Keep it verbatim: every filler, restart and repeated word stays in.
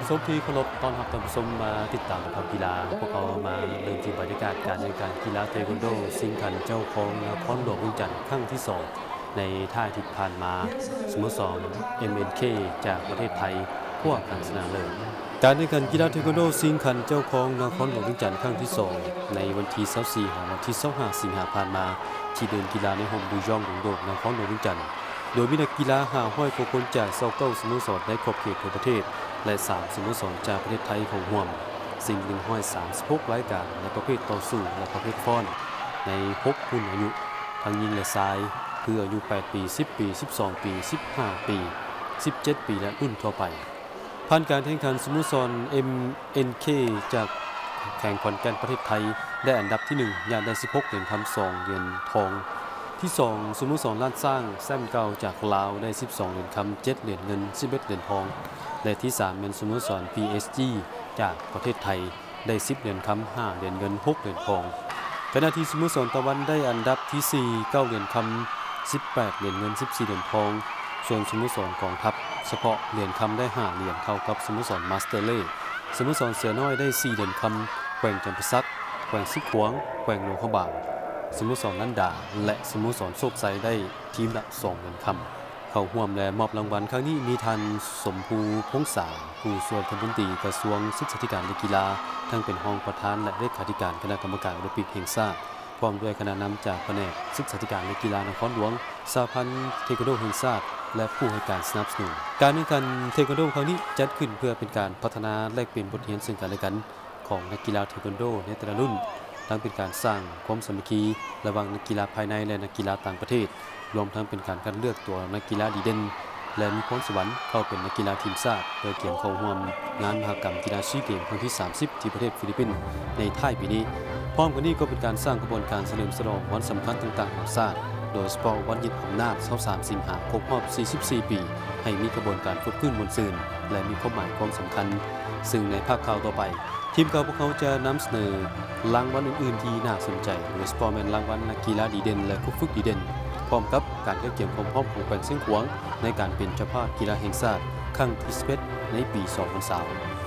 ชมที่เคารพตอนรับท่านผู้ชมมาติดตามข่าวกีฬาพวกเขามาเริ่มที่บรรยากาศการแข่งขันกีฬาเทควันโดซิงคันเจ้าของนครหลวงเวียงจันทร์ครั้งที่สองในท่าที่ผ่านมาสโมสร เอ็ม เอ็น เค จากประเทศไทยพวกการชนะเลิศการแข่งขันกีฬาเทควันโดซิงคันเจ้าของนครหลวงเวียงจันทร์ครั้งที่สองในวันที่ยี่สิบสี่ถึงวันที่ยี่สิบห้าสิงหาคมผ่านมาที่เดินกีฬาในโฮมดูยองหลวงโดดนครหลวงเวียงจันทร์โดยมีนักกีฬาหาห้อยโคคนจากเซาเก้าสโมสรได้ครบเขตทั่วประเทศและสามสโมสรจากประเทศไทยของห่วมสิ่งหนึ่งห้อยสามสิบหกรายการในประเภทต่อสู้และประเภทฟ้อนในหกรุ่นอายุทั้งหญิงและชายคืออายุแปดปีสิบปีสิบสองปีสิบห้าปีสิบเจ็ดปีและรุ่นทั่วไปผ่านการแข่งขันสโมสร เอ็ม เอ็น เค จากแข่งขอนแก่นประเทศไทยได้อันดับที่หนึ่งย่านได้สิบหกเหรียญทองสองเหรียญทองที่สองสโมสรล้านสร้างแซมเก่าจากลาวได้สิบสองเหรียญคำเจ็ดเหรียญเงินสิบเอ็ดเหรียญทองและที่สามเป็นสโมสร พี เอส จี จากประเทศไทยได้สิบเหรียญคำห้าเหรียญเงินหกเหรียญทองขณะที่สโมสรตะวันได้อันดับที่สี่เก้าเหรียญคำสิบแปดเหรียญเงินสิบสี่เหรียญทองส่วนสโมสรกองทัพเฉพาะเหรียญคำได้ห้าเหรียญเท่ากับสโมสรมาสเตอร์เล่สโมสรเสือน้อยได้สี่เหรียญคำแกว่งจำปาสักแกว่งซิกหวงแกว่งหลวงพระบางสโมสรลันดาและสโมสรโชคชัยได้ทีมละสองเหรียญคำเข้าร่วมและมอบรางวัลครั้งนี้มีทันสมภูพงษาผู้ส่วนรัฐมนตรีกระทรวงศึกษาธิการและกีฬาทั้งเป็นรองประธานและเลขาธิการคณะกรรมการโอลิมปิกแห่งชาติพร้อมด้วยคณะนำจากแผนกศึกษาธิการและกีฬานครหลวงสหพันธ์เทควันโดแห่งชาติและผู้ให้การสนับสนุนการแข่งขันเทควันโดครั้งนี้จัดขึ้นเพื่อเป็นการพัฒนาแลกเปลี่ยนบทเรียนซึ่งกันและกันของนักกีฬาเทควันโดในแต่ละรุ่นทั้งเป็นการสร้างความสามัคคีระหว่างนักกีฬาภายในและนักกีฬาต่างประเทศรวมทั้งเป็นการคัดเลือกตัวนักกีฬาดีเด่นและมีพรสวรรค์เข้าเป็นนักกีฬาทีมชาติโดยเกี่ยวเข้าร่วมงานมหกรรมกีฬาซีเกมส์ครั้งที่สามสิบที่ประเทศฟิลิปปินส์ในท้ายปีนี้พร้อมกันนี้ก็เป็นการสร้างกระบวนการเฉลิมฉลองวันสำคัญต่างๆของชาติโดยเฉพาะวันยึดอำนาจยี่สิบสามสิงหาคมครบรอบสี่สิบสี่ปีให้มีกระบวนการฝึกขึ้นมวลซืนและมีความหมายความสำคัญซึ่งในภาคข่าวต่อไปทีมข่าวพวกเขาจะนำเสนอรางวัลอื่นๆที่น่าสนใจโดยเฉพาะเป็นรางวัลนักกีฬาดีเด่นและผู้ฝึกดีเด่นพร้อมกับการเก็บเกี่ยวความพร้อมของแขวงเส้นขวางในการเป็นเจ้าภาพกีฬาแห่งชาติครั้งที่สิบเอ็ดในปีสองพันสาม